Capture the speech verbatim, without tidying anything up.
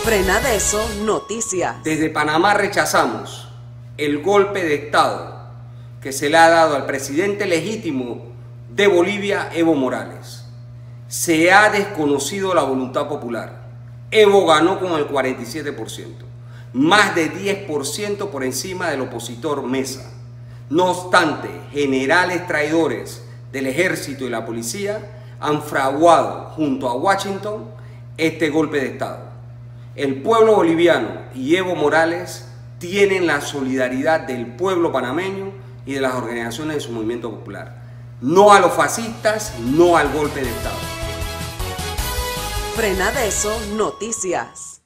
Frenadeso Noticias. Desde Panamá rechazamos el golpe de Estado que se le ha dado al presidente legítimo de Bolivia, Evo Morales. Se ha desconocido la voluntad popular. Evo ganó con el cuarenta y siete por ciento, más de diez por ciento por encima del opositor Mesa. No obstante, generales traidores del ejército y la policía han fraguado junto a Washington este golpe de Estado. El pueblo boliviano y Evo Morales tienen la solidaridad del pueblo panameño y de las organizaciones de su movimiento popular. No a los fascistas, no al golpe de Estado. Frenadeso Noticias.